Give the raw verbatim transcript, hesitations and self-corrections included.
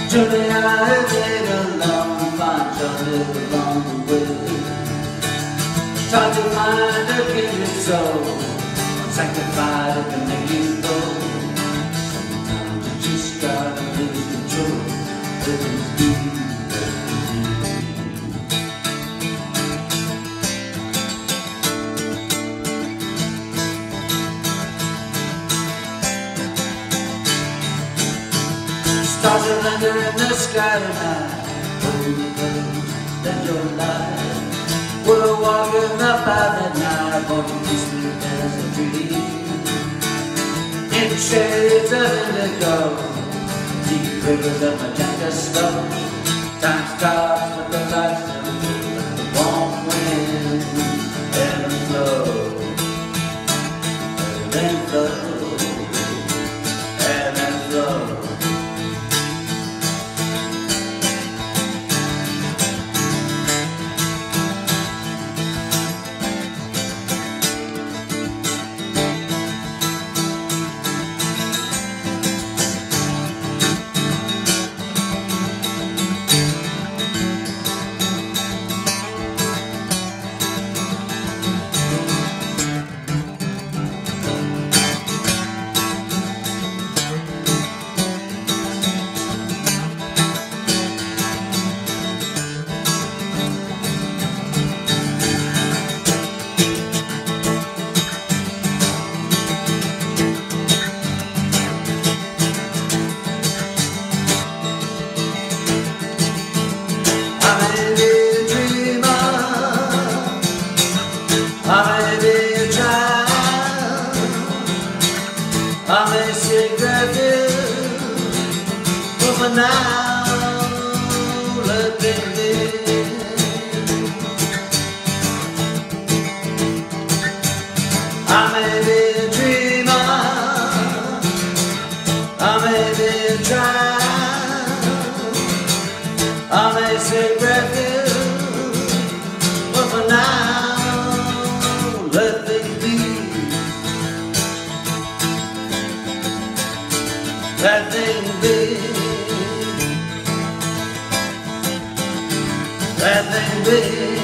Surely I have made a long march on it along the way. Taught to find a kindred soul, sanctified it can make you go. Sometimes you just gotta lose control. Let things be, let things be. Stars are under in the sky tonight. Hold the close, let your light. We're walking up out that night, walking peacefully as a dream. In shades of indigo, deep rivers of magenta snow. Time stops with the lights and the warm wind and flow, and then flow, and then flow. I may be a child, I may seek refuge, but for now, let me be. I may be a dreamer, I may be a child, I may seek refuge, but for now, let things be. Let things be. Let things be.